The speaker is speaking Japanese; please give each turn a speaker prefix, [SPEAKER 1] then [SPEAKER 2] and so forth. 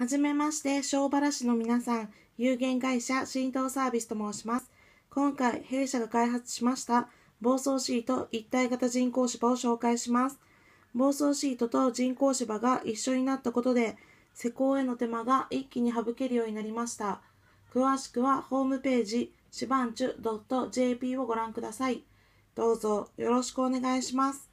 [SPEAKER 1] はじめまして、小原市の皆さん、有限会社振動サービスと申します。今回、弊社が開発しました防草シート一体型人工芝を紹介します。防草シートと人工芝が一緒になったことで、施工への手間が一気に省けるようになりました。詳しくはホームページ、しばんちゅ .jp をご覧ください。どうぞよろしくお願いします。